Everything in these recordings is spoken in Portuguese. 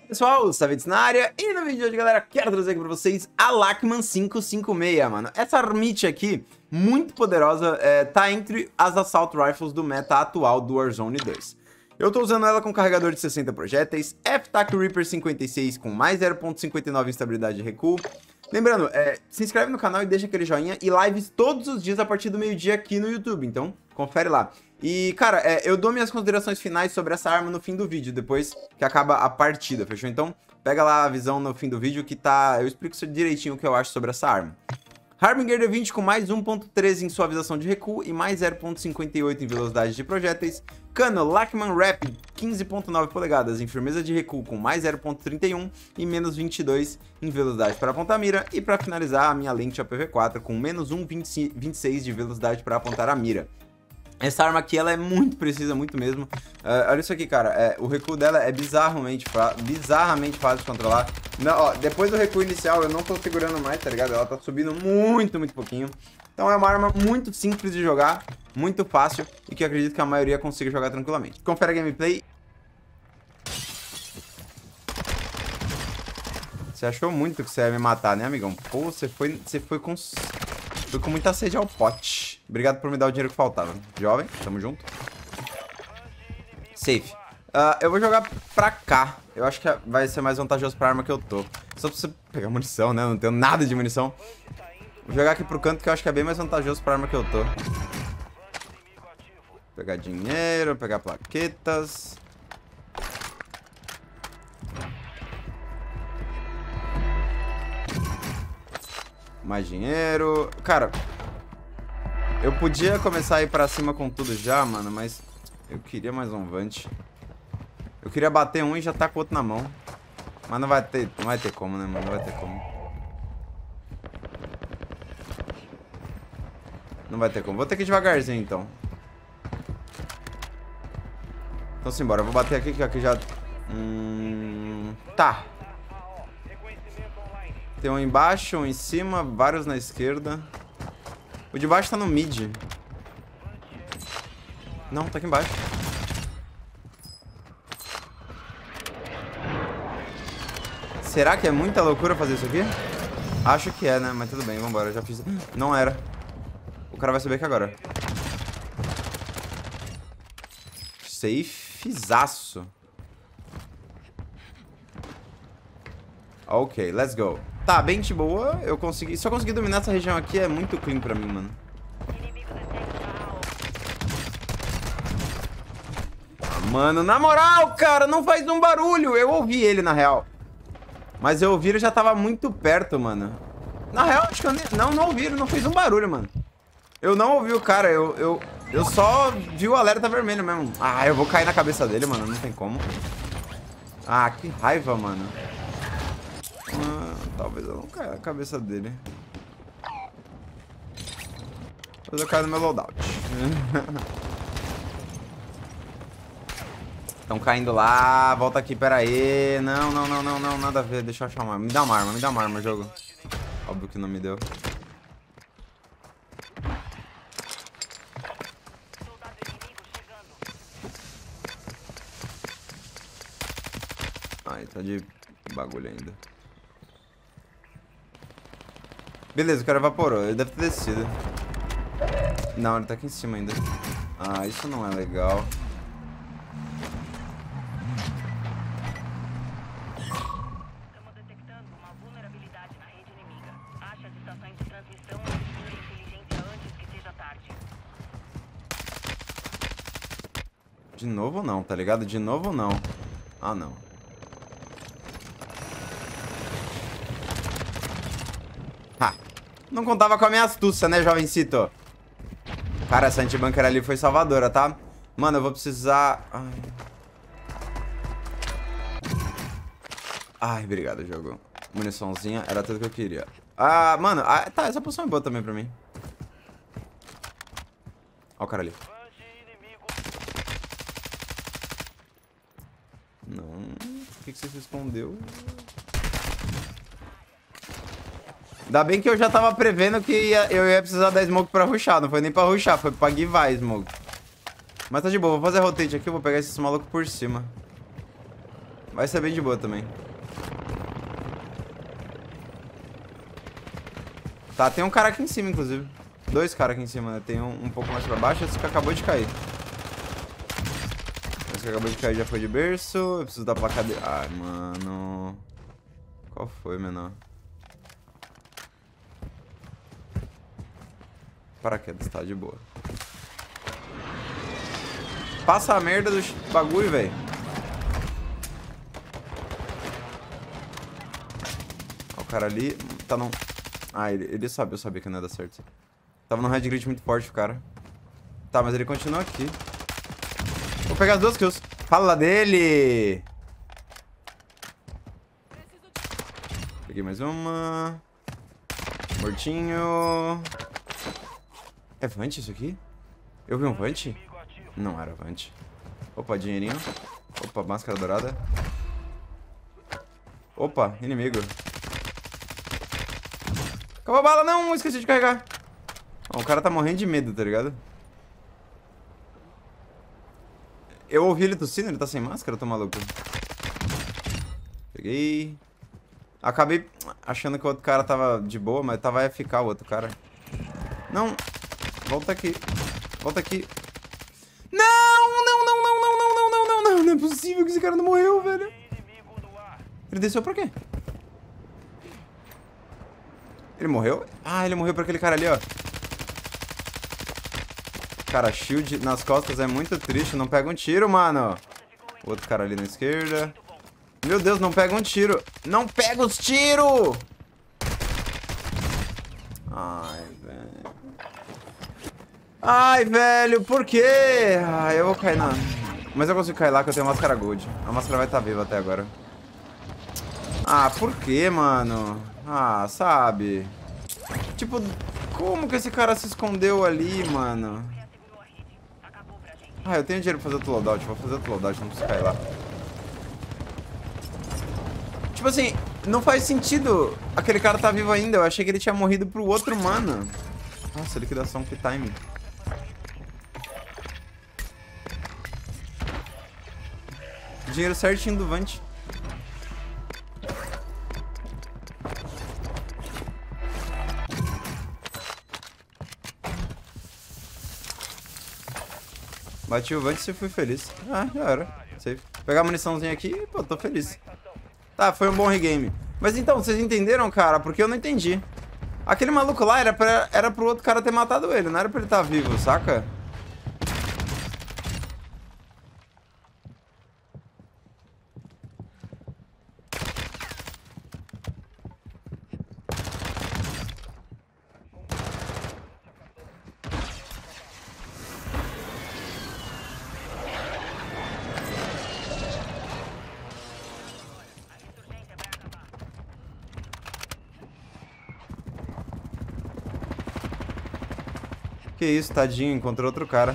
Pessoal, Savitz na área, e no vídeo de hoje, galera, quero trazer aqui pra vocês a Lachmann 556, mano. Essa armite aqui, muito poderosa, tá entre as Assault Rifles do meta atual do Warzone 2. Eu tô usando ela com carregador de 60 projéteis, F-Tac Reaper 56 com mais 0.59 em estabilidade de recuo. Lembrando, se inscreve no canal e deixa aquele joinha, e lives todos os dias a partir do meio-dia aqui no YouTube, então confere lá. E, cara, eu dou minhas considerações finais sobre essa arma no fim do vídeo, depois que acaba a partida, fechou? Então, pega lá a visão no fim do vídeo que eu explico direitinho o que eu acho sobre essa arma. Harbinger D20 com mais 1.13 em suavização de recuo e mais 0.58 em velocidade de projéteis. Cano Lachmann Rapid 15.9 polegadas em firmeza de recuo com mais 0.31 e menos 22 em velocidade para apontar a mira. E para finalizar, a minha lente APV4 com menos 1.26 de velocidade para apontar a mira. Essa arma aqui, ela é muito precisa, muito mesmo. Olha isso aqui, cara. O recuo dela é bizarramente fácil de controlar. Não, ó, depois do recuo inicial, eu não tô segurando mais, tá ligado? Ela tá subindo muito pouquinho. Então é uma arma muito simples de jogar, muito fácil, e que eu acredito que a maioria consiga jogar tranquilamente. Confere a gameplay. Você achou muito que você ia me matar, né, amigão? Pô, você foi com muita sede ao pote. Obrigado por me dar o dinheiro que faltava. Jovem, tamo junto. Safe. Eu vou jogar pra cá. Eu acho que vai ser mais vantajoso pra arma que eu tô. Só pra você pegar munição, né? Eu não tenho nada de munição. Vou jogar aqui pro canto que eu acho que é bem mais vantajoso pra arma que eu tô. Pegar dinheiro, pegar plaquetas. Mais dinheiro. Cara, eu podia começar a ir pra cima com tudo já, mano, mas eu queria mais um Vant. Eu queria bater um e já tá com o outro na mão. Mas não vai ter como, né, mano? Não vai ter como. Não vai ter como. Vou ter que ir devagarzinho, então. Então simbora. Eu vou bater aqui, que aqui já... Tá. Tem um embaixo, um em cima, vários na esquerda. O de baixo tá no mid. Não, tá aqui embaixo. Será que é muita loucura fazer isso aqui? Acho que é, né? Mas tudo bem, vambora. Eu já fiz... Não era. O cara vai saber que agora. Safezaço. Ok, let's go. Tá, bem de boa. Se eu conseguir dominar essa região aqui, é muito clean pra mim, mano. Mano, na moral, cara, não faz um barulho. Eu ouvi ele, na real. Mas eu ouvi, ele já tava muito perto, mano. Na real, acho que eu nem... Não ouvi, ele não fez um barulho, mano. Eu não ouvi o cara, eu só vi o alerta vermelho mesmo. Ah, eu vou cair na cabeça dele, mano, não tem como. Ah, que raiva, mano. Talvez eu não caia na cabeça dele. Talvez eu caia no meu loadout. Estão caindo lá. Volta aqui, pera aí. Não, nada a ver. Deixa eu achar uma arma. Me dá uma arma, jogo. Óbvio que não me deu. Ai, tá de bagulho ainda. Beleza, o cara evaporou. Ele deve ter descido. Não, ele tá aqui em cima ainda. Ah, isso não é legal. Estamos detectando uma vulnerabilidade na rede inimiga. Ache as estações de transmissão e desligue a inteligência antes que seja tarde. De novo não, tá ligado? De novo não. Ah, não. Ha! Não contava com a minha astúcia, né, jovencito? Cara, essa anti-bunker ali foi salvadora, tá? Mano, eu vou precisar... Ai, obrigado, jogo. Muniçãozinha, era tudo que eu queria. Ah, mano, tá, essa poção é boa também pra mim. Ó o cara ali. Não, por que você se escondeu? Ainda bem que eu já tava prevendo que eu ia precisar da smoke pra rushar. Não foi nem pra rushar, foi pra give a smoke. Mas tá de boa, vou fazer rotate aqui, vou pegar esses malucos por cima. Vai ser bem de boa também. Tá, tem um cara aqui em cima, inclusive. 2 caras aqui em cima, né? Tem um pouco mais pra baixo. Esse que acabou de cair. Esse que acabou de cair já foi de berço. Eu preciso da placa dele. Ai, mano. Qual foi, menor? Paraquedas, tá de boa. Passa a merda do bagulho, velho. Ó, o cara ali tá num... Ah, ele sabe, eu sabia que não ia dar certo. Tava num red grid muito forte o cara. Tá, mas ele continua aqui. Vou pegar as 2 kills. Fala dele! Peguei mais uma. Mortinho. É Vant isso aqui? Eu vi um Vant? Não era Vant. Opa, dinheirinho. Opa, máscara dourada. Opa, inimigo. Acabou a bala, não! Esqueci de carregar. Ó, o cara tá morrendo de medo, tá ligado? Eu ouvi ele tossindo, ele tá sem máscara, eu tô maluco. Peguei. Acabei achando que o outro cara tava de boa, mas tava AFK o outro cara. Não! Volta aqui. Volta aqui. Não! Não, não, não, não, não, não, não, não, não. Não é possível que esse cara não morreu, velho. Ele desceu pra quê? Ele morreu? Ah, ele morreu pra aquele cara ali, ó. Cara, shield nas costas é muito triste. Não pega um tiro, mano. O outro cara ali na esquerda. Meu Deus, não pega um tiro. Não pega os tiros! Ai, velho. Ai, velho, por quê? Ai, eu vou cair na... Mas eu consigo cair lá que eu tenho máscara gold. A máscara vai estar viva até agora. Ah, por quê, mano? Ah, sabe? Tipo, como que esse cara se escondeu ali, mano? Ah, eu tenho dinheiro pra fazer outro loadout. Vou fazer outro loadout, não preciso cair lá. Tipo assim, não faz sentido. Aquele cara tá vivo ainda. Eu achei que ele tinha morrido pro outro mano. Nossa, liquidação, que time. Dinheiro certinho do Vant. Bati o Vant e fui feliz. Ah, já era. Safe. Pegar a muniçãozinha aqui e, pô, tô feliz. Tá, foi um bom regame. Mas então, vocês entenderam, cara? Porque eu não entendi. Aquele maluco lá era pro outro cara ter matado ele. Não era pra ele estar vivo, saca? Que isso, tadinho, encontrou outro cara.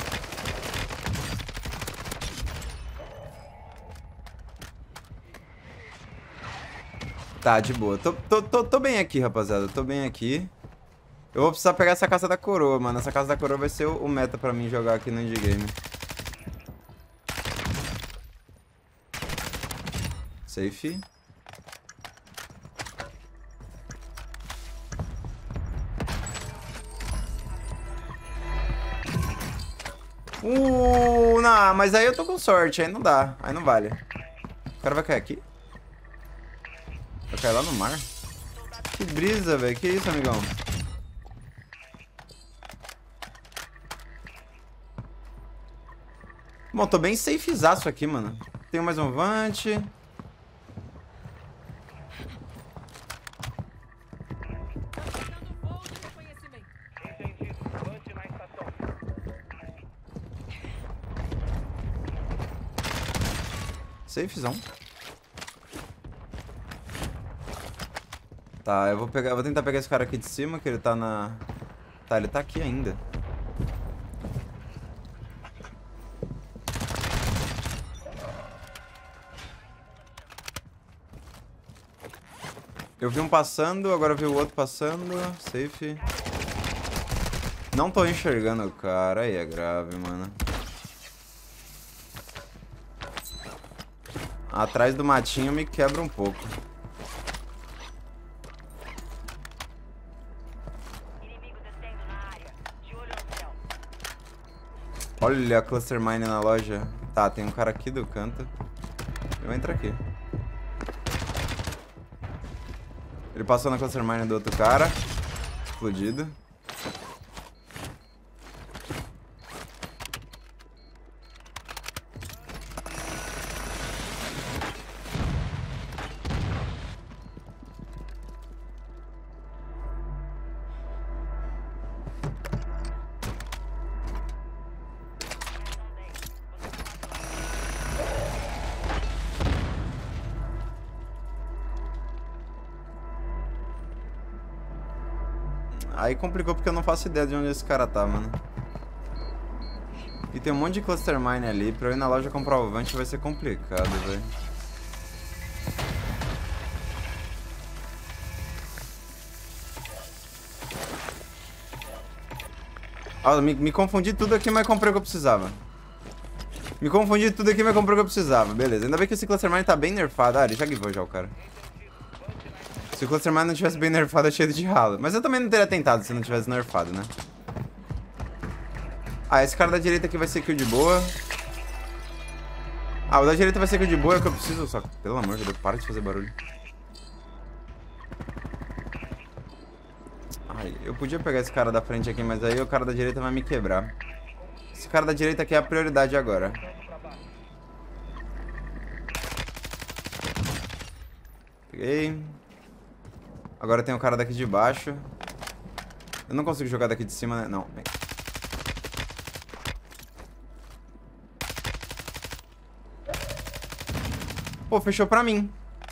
Tá, de boa. Tô bem aqui, rapaziada. Tô bem aqui. Eu vou precisar pegar essa Casa da Coroa, mano. Essa Casa da Coroa vai ser o meta pra mim jogar aqui no Indie Game. Safe. Não, mas aí eu tô com sorte, aí não dá, aí não vale. O cara vai cair aqui? Vai cair lá no mar? Que brisa, velho, que isso, amigão? Bom, tô bem safezaço aqui, mano. Tenho mais um Vant. Safezão. Tá, eu vou tentar pegar esse cara aqui de cima, que ele tá na... Tá, ele tá aqui ainda. Eu vi um passando, agora eu vi o outro passando. Safe. Não tô enxergando o cara, aí é grave, mano. Atrás do matinho me quebra um pouco. Inimigo descendo na área. De olho no céu. Olha a cluster mine na loja. Tá, tem um cara aqui do canto. Eu vou entrar aqui. Ele passou na cluster mine do outro cara. Explodido. Aí complicou porque eu não faço ideia de onde esse cara tá, mano. E tem um monte de cluster mine ali. Pra eu ir na loja comprar o Vant vai ser complicado, velho. Ah, me confundi tudo aqui, mas comprei o que eu precisava. Me confundi tudo aqui, mas comprei o que eu precisava. Beleza, ainda bem que esse cluster mine tá bem nerfado. Ah, ele já givou já o cara. Se o cluster mine não tivesse bem nerfado, é cheio de ralo. Mas eu também não teria tentado se não tivesse nerfado, né? Ah, esse cara da direita aqui vai ser kill de boa. Ah, o da direita vai ser kill de boa, é o que eu preciso. Só que, pelo amor de Deus, para de fazer barulho. Ai, eu podia pegar esse cara da frente aqui, mas aí o cara da direita vai me quebrar. Esse cara da direita aqui é a prioridade agora. Peguei. Agora tem o cara daqui de baixo. Eu não consigo jogar daqui de cima, né? Não, vem. Pô, fechou pra mim.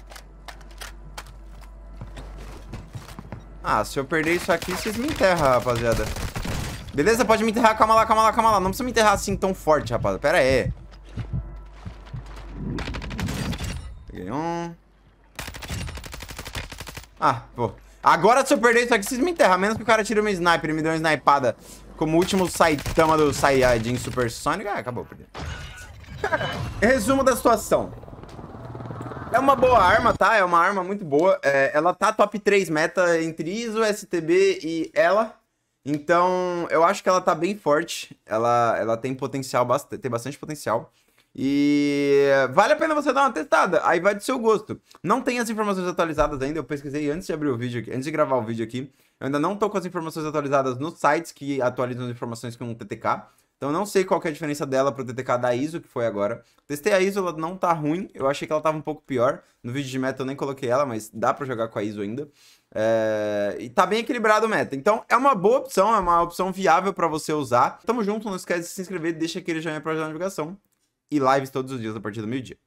Ah, se eu perder isso aqui, vocês me enterram, rapaziada. Beleza? Pode me enterrar. Calma lá, calma lá, calma lá. Não precisa me enterrar assim tão forte, rapaziada. Pera aí. Peguei um. Ah, pô. Agora se eu perder isso aqui, vocês me enterram. A menos que o cara tire uma sniper e me dê uma snipada como o último Saitama do Saiyajin Supersonic. Ah, acabou, perdi. Resumo da situação. É uma boa arma, tá? É uma arma muito boa. Ela tá top 3 meta entre ISO, STB e ela. Então, eu acho que ela tá bem forte. Ela tem potencial, tem bastante potencial. E vale a pena você dar uma testada. Aí vai do seu gosto. Não tem as informações atualizadas ainda. Eu pesquisei antes de abrir o vídeo aqui, antes de gravar o vídeo aqui. Eu ainda não tô com as informações atualizadas nos sites que atualizam as informações com o TTK. Então eu não sei qual que é a diferença dela pro TTK da ISO, que foi agora. Testei a ISO, ela não tá ruim. Eu achei que ela tava um pouco pior. No vídeo de meta eu nem coloquei ela, mas dá pra jogar com a ISO ainda. E tá bem equilibrado o meta. Então é uma boa opção, é uma opção viável pra você usar. Tamo junto, não esquece de se inscrever, deixa aquele joinha pra ajudar na divulgação. E lives todos os dias a partir do meio-dia.